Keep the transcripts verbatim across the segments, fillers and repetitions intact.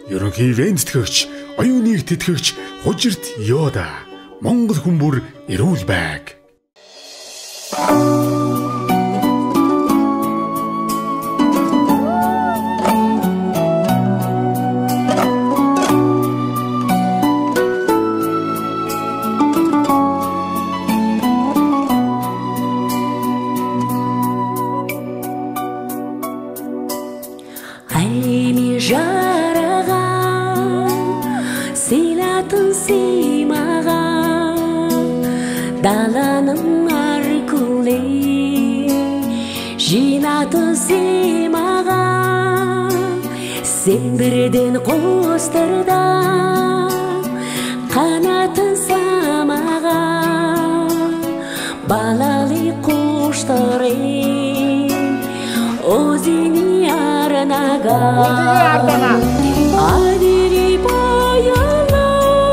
Ерөнхий венцэтгэгч, оюуныг тэтгэгч хужирт Йода. Монгол хүн бүр эрүүл байг. Айми жараган сыйлатын сыймаган даланын аркулей жинатын сыймаган сен бирден костырда канатын самаган балалы куштарың өзүңө Adiri bayana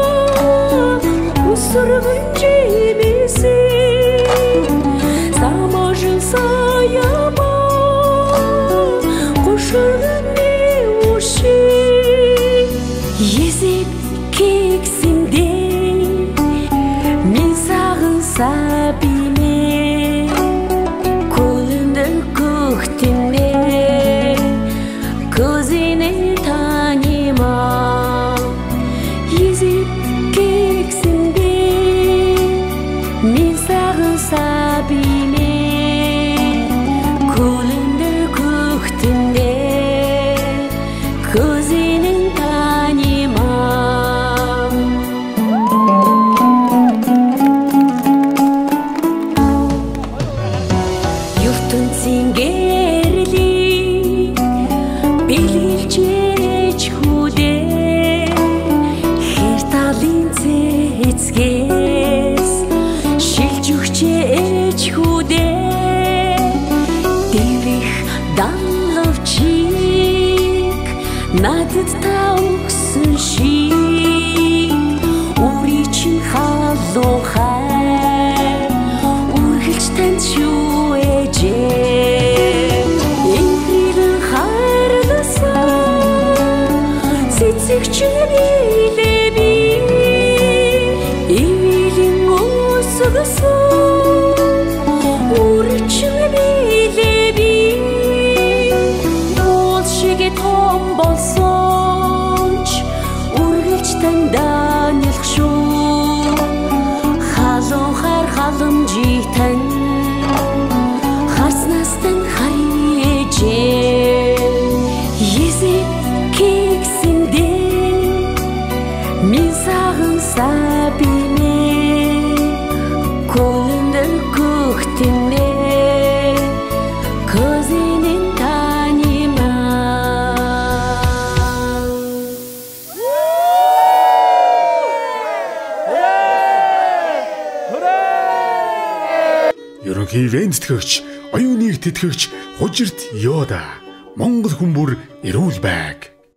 usurgun cemisi Samajın sayama koşurgun ne uşi Yezip keksimde min sağın sabime Kolunda köktinde Gözünü tanımam Yüzüp keksimde Min sağın sabime Kolunda köktünde Gözünü tanımam Yurtun singerli Bililçeç hude Hirtalin zetsges Şilçuhçeç hude Devih damlovçik Nadıt tauksın şik Uriçin hallohay Urgilçten çuecek Engrilin Сикче билеби Ивилин осугусу Урчы билеби Ол шеге том болсонч Ургилчтен данилшу Халон хар халым житен Хаснастен хариеже Езеп кекsimde Min sağın sabime Kolunda köktünde Gözünün tanımam Ерөнхий венцэтгэгч, оюуныг тэтгэгч хужирт Йода. Монгол хүн бүр эрүүл байг.